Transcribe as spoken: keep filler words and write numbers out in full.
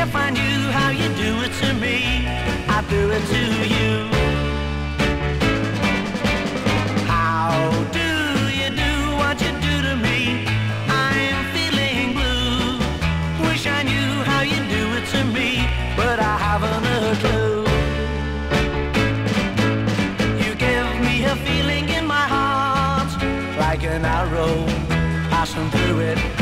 if I knew how you do it to me, I'd do it to you. How do you do what you do to me? I'm feeling blue. Wish I knew how you do it to me, but I haven't a clue. You give me a feeling in my heart, like an arrow passing through it.